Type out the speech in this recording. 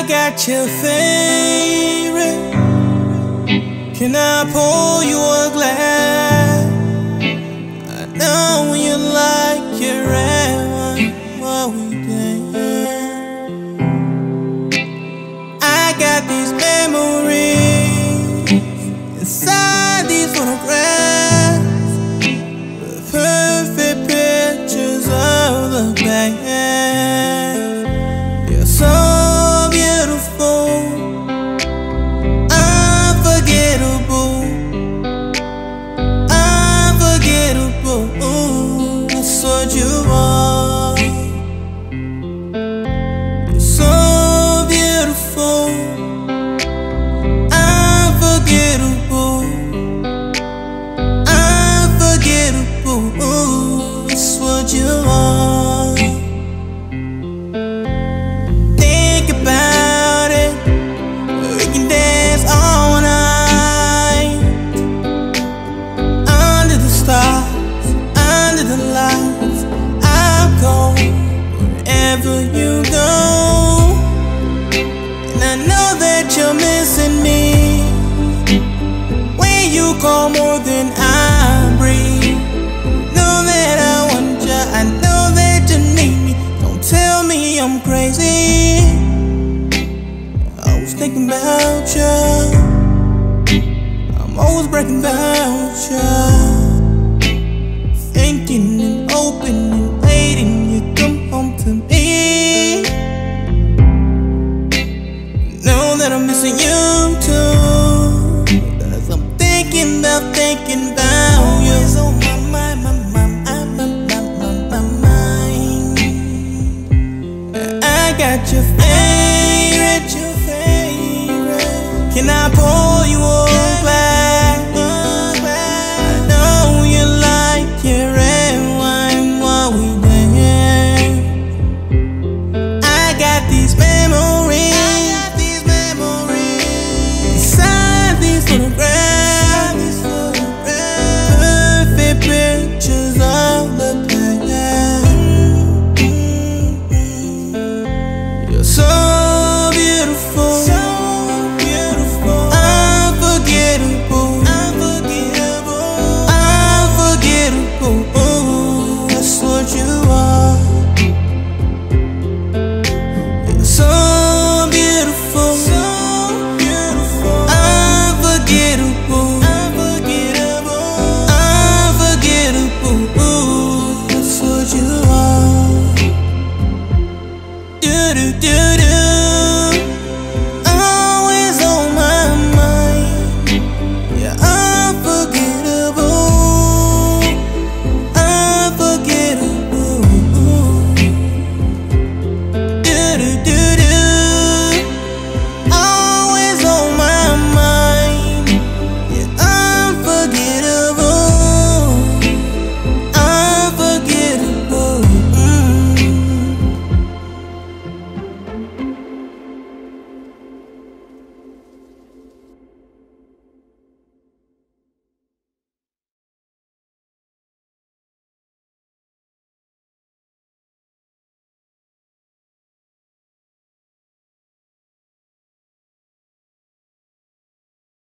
got your favorite. Can I pour you a glass? I know you like your red wine while we dance. I got these memories inside these photographs, the perfect pictures of the past. You're so beautiful, unforgettable, unforgettable. Ooh, that's what you are. You're so beautiful, unforgettable, unforgettable. Ooh, that's what you are. Think about it, we can dance all night under the stars, under the lights. I'll go wherever you go, and I know that you're missing me. When you call more than I breathe, know that I want you, I know that you need me. Don't tell me I'm crazy, I was thinking about you. I'm always breaking about you, thinking and hoping and waiting you come home to me. Know that I'm missing you too, 'cause I'm thinking about you. Always on my mind, my mind. I got your favorite. Can I pour you a glass? I know you like your red wine while we dance. I got these memories inside these photographs, perfect pictures of the past. You're so beautiful, unforgettable, unforgettable. Ooh, that's what you are. You're so beautiful, unforgettable, unforgettable. Ooh, that's what you are.